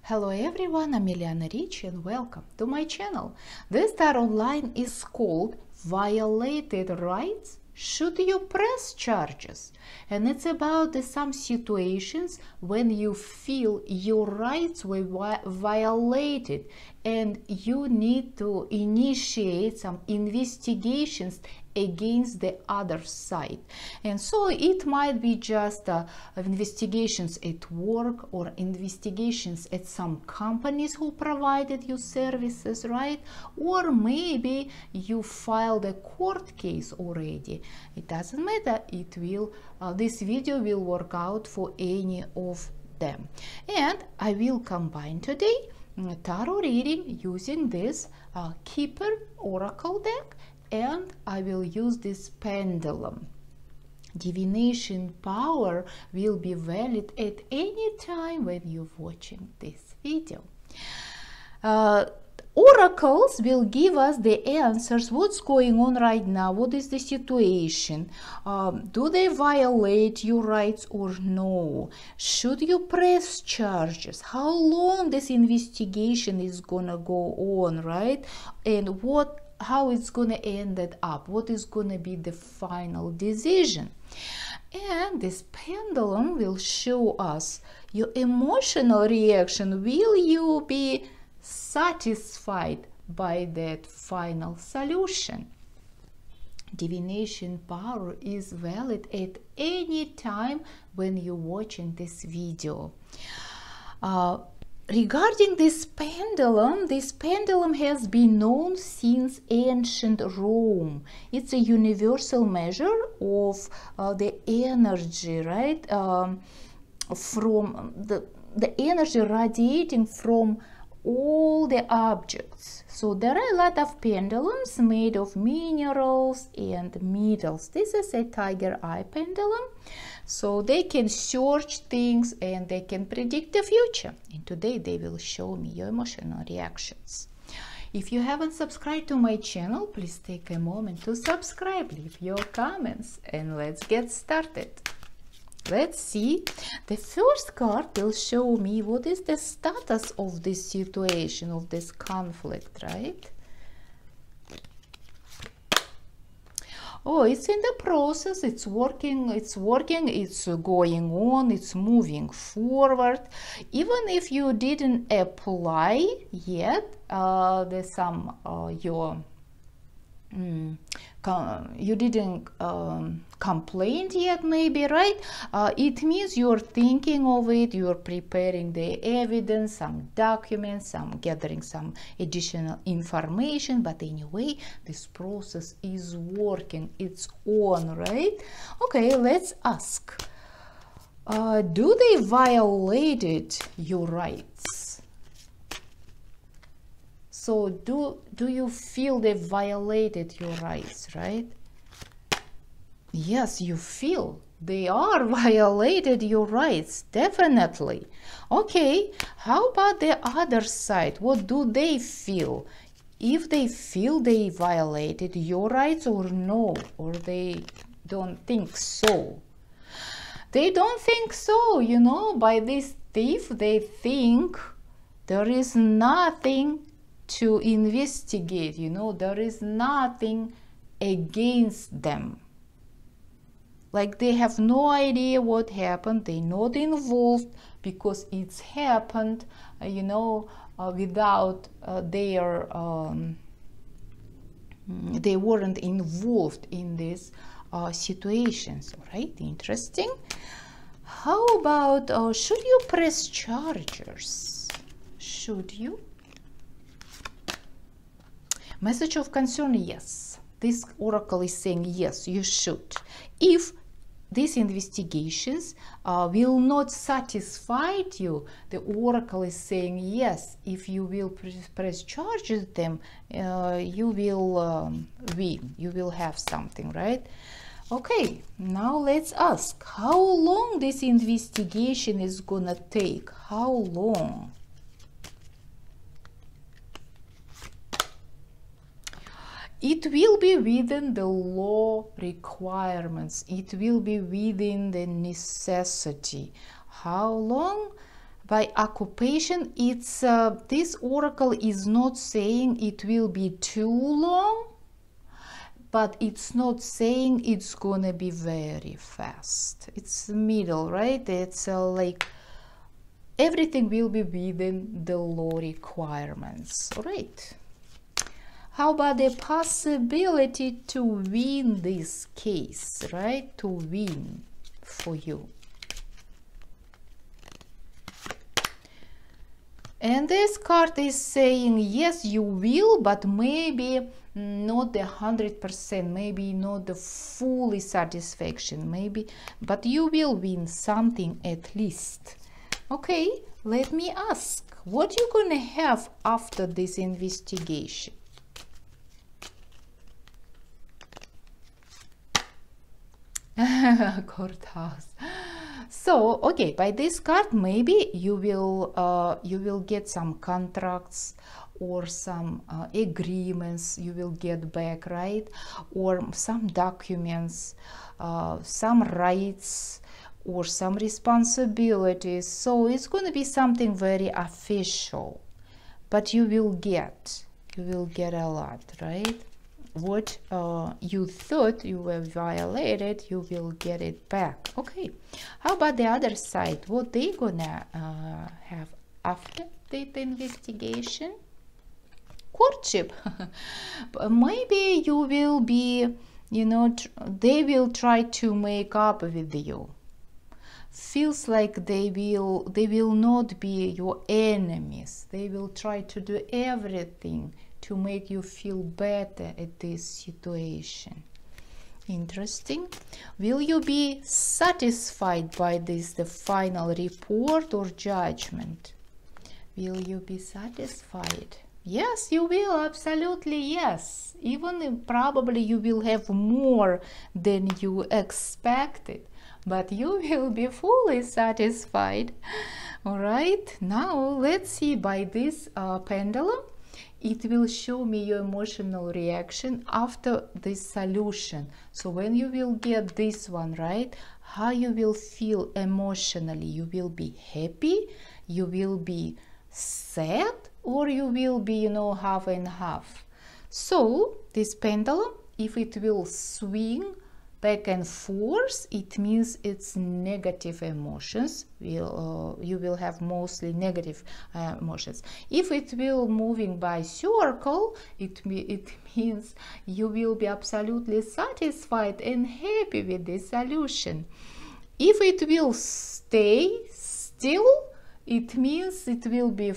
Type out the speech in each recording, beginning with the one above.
Hello everyone, I'm Eliana Ricci and welcome to my channel. This tarot line is called Violated Rights Should You Press Charges? And it's about some situations when you feel your rights were violated and you need to initiate some investigations against the other side. And so it might be just investigations at work or investigations at some companies who provided you services, right? Or maybe you filed a court case already. It doesn't matter. It will this video will work out for any of them. And I will combine today tarot reading using this Keeper Oracle deck, and I will use this Pendulum. Divination power will be valid at any time when you're watching this video. Oracles will give us the answers. What's going on right now? What is the situation? Do they violate your rights or no? Should you press charges? How long this investigation is gonna go on, right? And how it's gonna end it up? What is gonna be the final decision? And this pendulum will show us your emotional reaction. Will you be satisfied by that final solution? Divination power is valid at any time when you're watching this video. Regarding this pendulum has been known since ancient Rome. It's a universal measure of the energy, right? From the energy radiating from all the objects. So there are a lot of pendulums made of minerals and metals. This is a tiger eye pendulum. So they can search things and they can predict the future. And today they will show me your emotional reactions. If you haven't subscribed to my channel, please take a moment to subscribe, leave your comments, and let's get started. Let's see. The first card will show me what is the status of this situation, of this conflict, right? Oh, it's in the process, it's working, it's going on, it's moving forward. Even if you didn't apply yet, there's some you didn't complain yet, maybe, right? It means you're thinking of it, you're preparing the evidence, some documents, gathering some additional information, but anyway, this process is working, it's on, right? Okay, let's ask, do they violated your rights? So do you feel they violated your rights, right? Yes, you feel they are violated your rights, definitely. Okay, how about the other side? What do they feel? If they feel they violated your rights or no, or they don't think so. They don't think so, you know, by this thief, they think there is nothing to investigate, you know, there is nothing against them. Like they have no idea what happened, they're not involved because it's happened, you know, without their, they weren't involved in these situations, right? Interesting. How about, should you press charges? Should you? Message of concern, yes. This oracle is saying yes, you should. If these investigations will not satisfy you, the oracle is saying yes. If you will press charges them, you will win. You will have something, right? Okay, now let's ask, how long this investigation is gonna take? How long? It will be within the law requirements. It will be within the necessity. How long? by occupation, it's this oracle is not saying it will be too long, but it's not saying it's gonna be very fast. It's middle, right? It's like everything will be within the law requirements. All right. How about the possibility to win this case, right? To win for you. And this card is saying, yes, you will, but maybe not the 100%, maybe not the fully satisfaction, maybe, but you will win something at least. Okay, let me ask, what you gonna have after this investigation? Courthouse. So, okay, by this card, maybe you will get some contracts or some agreements you will get back, right? Or some documents, some rights, or some responsibilities. So it's going to be something very official, but you will get a lot, right? What you thought you were violated, you will get it back. Okay, how about the other side? What they gonna have after the investigation? Courtship. Maybe you will be, you know, they will try to make up with you. Feels like they will not be your enemies. They will try to do everything to make you feel better at this situation. Interesting. Will you be satisfied by this, the final report or judgment? Will you be satisfied? Yes, you will, absolutely yes. Even probably you will have more than you expected, but you will be fully satisfied. All right, now let's see by this pendulum. It will show me your emotional reaction after this solution. So when you will get this one, right, how you will feel emotionally. You will be happy, you will be sad, or you will be, you know, half and half. So this pendulum, if it will swing back and forth, it means it's negative emotions. You will have mostly negative emotions. If it will moving by circle, it means you will be absolutely satisfied and happy with the solution. If it will stay still, it means it will be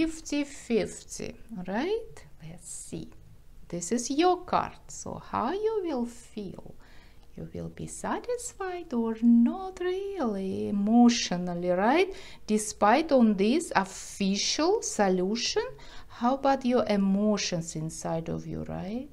50-50, right? Let's see. This is your card. So how you will feel? You will be satisfied or not really emotionally, right? Despite on this official solution, how about your emotions inside of you, right?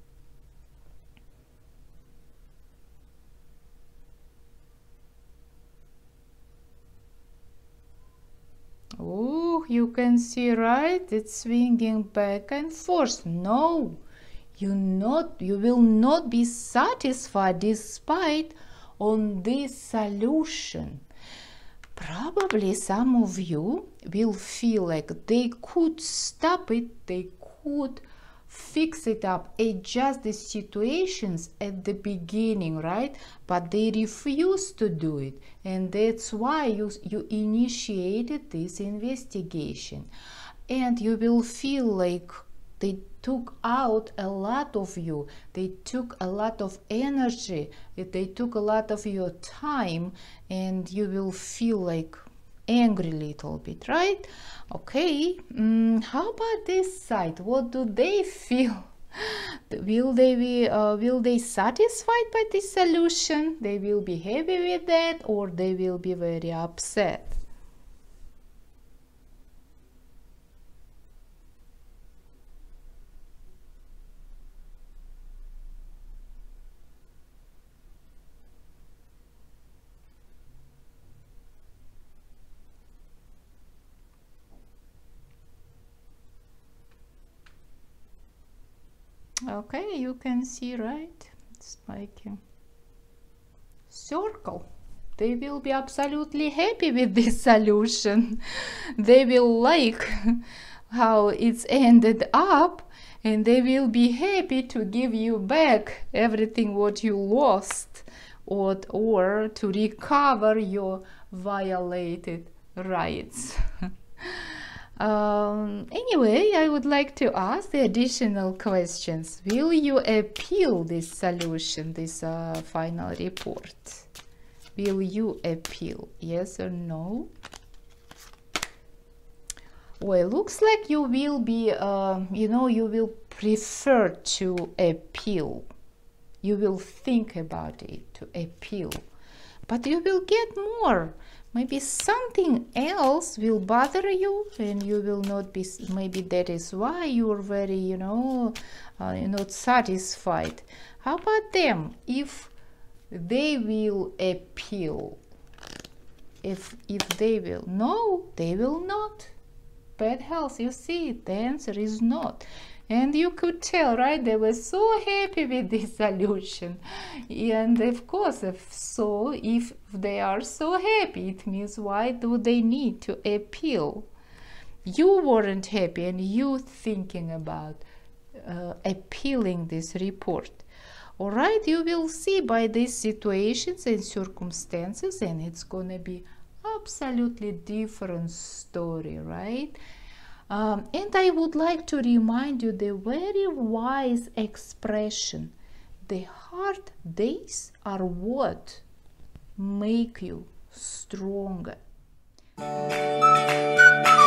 Oh, you can see, right? It's swinging back and forth. No. You will not be satisfied despite on this solution. Probably some of you will feel like they could stop it, they could fix it up, adjust the situations at the beginning, right? But they refuse to do it, and that's why you initiated this investigation. And you will feel like they took out a lot of you, they took a lot of energy, they took a lot of your time, and you will feel like angry little bit, right? Okay, how about this side? What do they feel? Will they satisfied by this solution? They will be happy with that, or they will be very upset? Okay, you can see, right? It's like a circle. They will be absolutely happy with this solution. They will like how it's ended up, and they will be happy to give you back everything what you lost, or to recover your violated rights. Anyway, I would like to ask the additional questions. Will you appeal this solution, this final report? Will you appeal? Yes or no? Well, looks like you will be, you will prefer to appeal. You will think about it, to appeal. But you will get more. Maybe something else will bother you, and you will not be, maybe that is why you are very, you're not satisfied. How about them? If they will appeal, if they will, no, they will not. Bad health, you see, the answer is not. And you could tell, right? They were so happy with this solution. And of course, if they are so happy, it means why do they need to appeal? You weren't happy, and you thinking about appealing this report. All right, you will see by these situations and circumstances, and it's gonna be absolutely different story, right? And I would like to remind you the very wise expression: the hard days are what make you stronger.